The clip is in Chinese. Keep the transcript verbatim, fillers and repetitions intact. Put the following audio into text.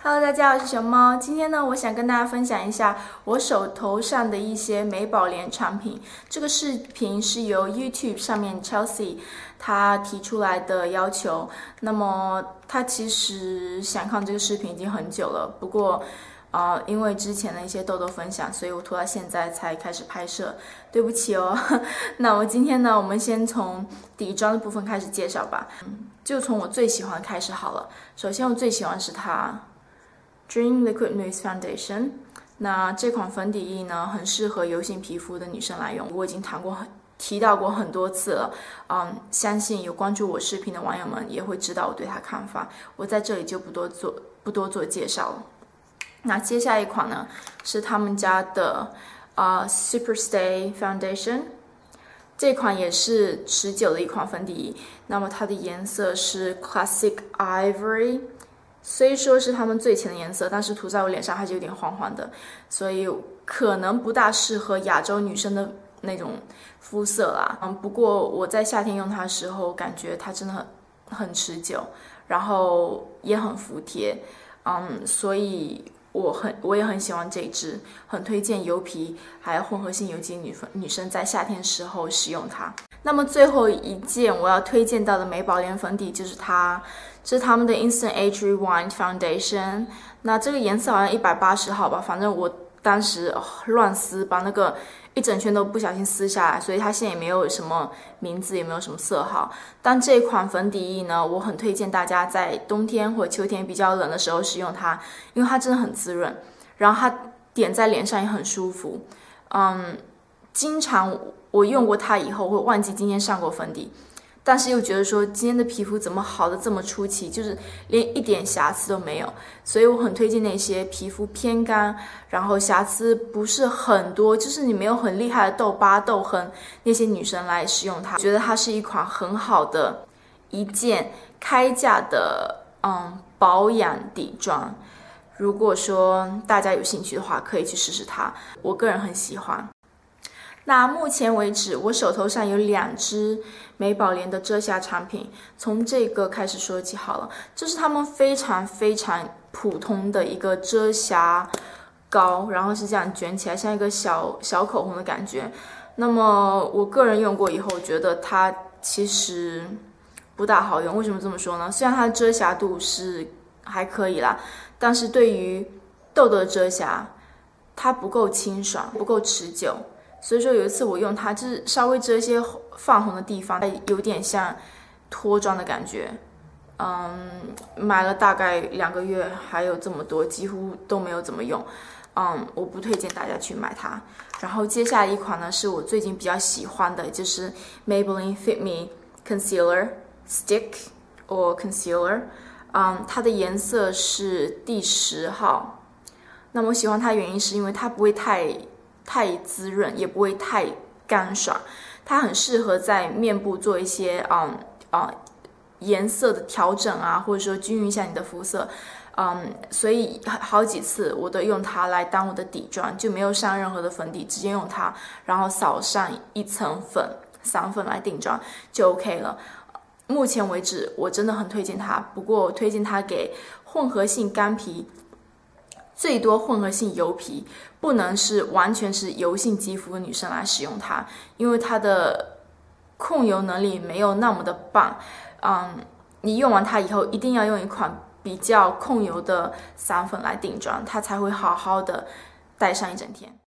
Hello， 大家好，我是熊猫。今天呢，我想跟大家分享一下我手头上的一些美宝莲产品。这个视频是由 YouTube 上面 Chelsea 他提出来的要求。那么他其实想看这个视频已经很久了，不过呃，因为之前的一些痘痘分享，所以我拖到现在才开始拍摄，对不起哦。那我今天呢，我们先从底妆的部分开始介绍吧。嗯，就从我最喜欢的开始好了。首先，我最喜欢的是它。Dream Liquid Mousse Foundation， 那这款粉底液呢，很适合油性皮肤的女生来用。我已经谈过很提到过很多次了，嗯，相信有关注我视频的网友们也会知道我对它看法。我在这里就不多做不多做介绍了。那接下来一款呢，是他们家的呃 Superstay Foundation， 这款也是持久的一款粉底液。那么它的颜色是 Classic Ivory。虽说是他们最浅的颜色，但是涂在我脸上还是有点黄黄的，所以可能不大适合亚洲女生的那种肤色啦。嗯，不过我在夏天用它的时候，感觉它真的很很持久，然后也很服帖。嗯，所以我很我也很喜欢这支，很推荐油皮还有混合性油肌女女生在夏天时候使用它。那么最后一件我要推荐到的美宝莲粉底就是它，这是他们的 Instant Age Rewind Foundation。那这个颜色好像一百八十号吧，反正我当时、哦、乱撕，把那个一整圈都不小心撕下来，所以它现在也没有什么名字，也没有什么色号。但这款粉底液呢，我很推荐大家在冬天或秋天比较冷的时候使用它，因为它真的很滋润，然后它点在脸上也很舒服。嗯，经常我用过它以后会忘记今天上过粉底，但是又觉得说今天的皮肤怎么好的这么出奇，就是连一点瑕疵都没有，所以我很推荐那些皮肤偏干，然后瑕疵不是很多，就是你没有很厉害的痘疤痘痕那些女生来使用它，觉得它是一款很好的一件开价的嗯保养底妆。如果说大家有兴趣的话，可以去试试它，我个人很喜欢。那目前为止，我手头上有两支美宝莲的遮瑕产品，从这个开始说起好了。这是他们非常非常普通的一个遮瑕膏，然后是这样卷起来，像一个小小口红的感觉。那么我个人用过以后，觉得它其实不大好用。为什么这么说呢？虽然它的遮瑕度是还可以啦，但是对于痘痘的遮瑕，它不够清爽，不够持久。所以说有一次我用它，就是稍微遮一些泛红的地方，有点像脱妆的感觉。嗯，买了大概两个月，还有这么多，几乎都没有怎么用。嗯，我不推荐大家去买它。然后接下来一款呢，是我最近比较喜欢的，就是 Maybelline Fit Me Concealer Stick or Concealer。嗯，它的颜色是第十号。那么我喜欢它的原因是因为它不会太。太滋润，也不会太干爽，它很适合在面部做一些嗯啊颜色的调整啊，或者说均匀一下你的肤色，嗯，所以好几次我都用它来当我的底妆，就没有上任何的粉底，直接用它，然后扫上一层粉，散粉来定妆就 OK 了。目前为止，我真的很推荐它，不过我推荐它给混合性干皮。最多混合性油皮，不能是完全是油性肌肤的女生来使用它，因为它的控油能力没有那么的棒。嗯，你用完它以后，一定要用一款比较控油的散粉来定妆，它才会好好的待上一整天。